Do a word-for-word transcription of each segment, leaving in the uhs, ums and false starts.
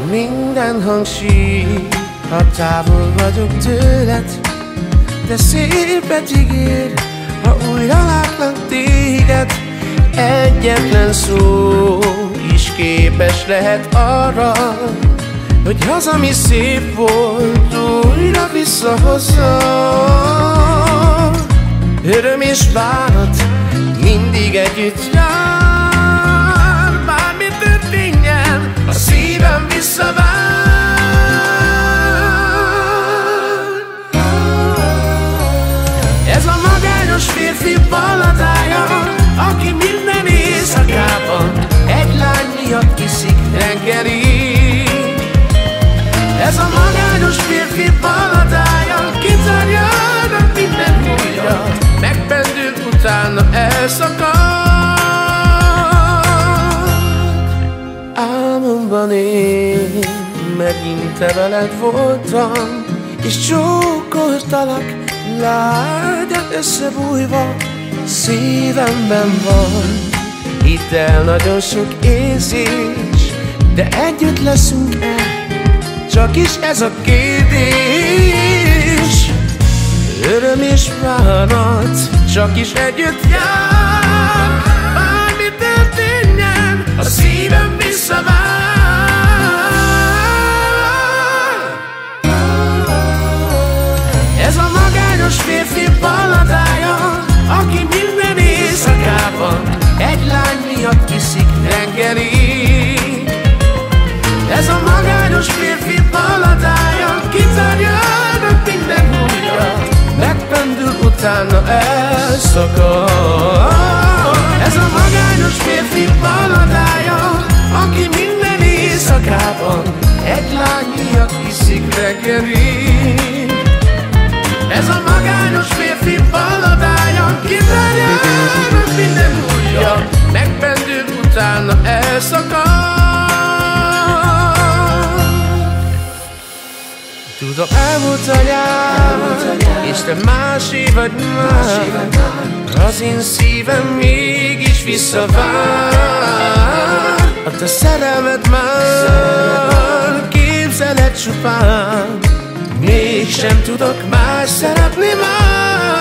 Minden hangsír, ha távol vagyok tőled, de szépet ígér, ha újra látlak téged. Egyetlen szó is képes lehet arra, hogy az, ami szép volt, újra visszahozza. Öröm és bánat mindig együtt jár, bármi történjen, a szívem visszavár. Ez a magányos férfi balladája, aki minden éjszakában egy lány miatt iszik reggerig. Ez a magányos férfi balladája, kitárjának minden újra, megpendül, utána elszakad. Álmomban én megint te veled voltam, és csókoltalak, lágyan összebújva. Szívemben van, hidd el, nagyon sok érzés, de együtt leszünk-e? Csak is ez a kérdés. Öröm és bánat csak is együtt jár, bármi történjen, a szívem visszavár. Ez a magányos férfi balladája, aki minden éjszakában egy lány miatt iszik reggerig. Ez a magányos férfi balladája, kitárjának minden újra, megpendül, utána elszakad. Ez a magányos férfi balladája, aki minden éjszakában egy lány miatt iszik reggerig. Ez a magányos férfi balladája, kitárjának minden újra, megpendül, utána elszakad. Tudom, elmúlt anyám, és te másé vagy már, az én szívem mégis visszavár. A te szerelmed már képzeled csupán, mégsem tudok más szeretni már.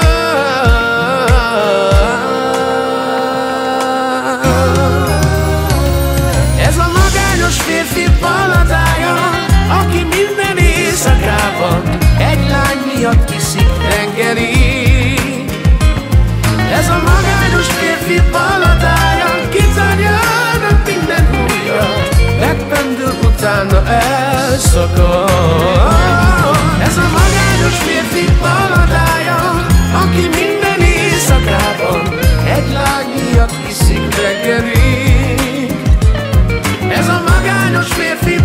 Ez a magányos férfi balladája, aki minden éjszakában egy lány miatt iszik reggerig. Ez a magányos férfi balladája, kitárjának minden újra, megpendül, utána elszakad. Ez a magányos férfi balladája, aki minden éjszakában egy lány miatt iszik reggerig. Ez a magányos férfi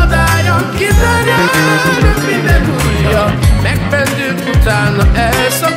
balladája, kitárjának minden újra, megpendül, utána elszakad.